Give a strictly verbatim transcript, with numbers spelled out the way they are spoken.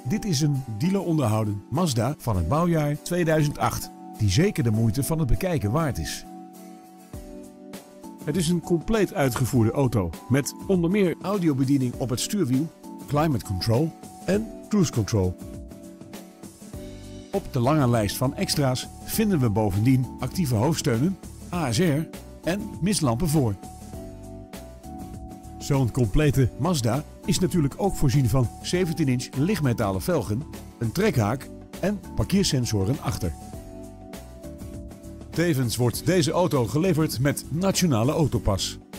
Dit is een dealer onderhouden Mazda van het bouwjaar tweeduizend acht, die zeker de moeite van het bekijken waard is. Het is een compleet uitgevoerde auto met onder meer audiobediening op het stuurwiel, climate control en cruise control. Op de lange lijst van extra's vinden we bovendien actieve hoofdsteunen, A S R en mistlampen voor. Zo'n complete Mazda is natuurlijk ook voorzien van zeventien inch lichtmetalen velgen, een trekhaak en parkeersensoren achter. Tevens wordt deze auto geleverd met Nationale Autopas.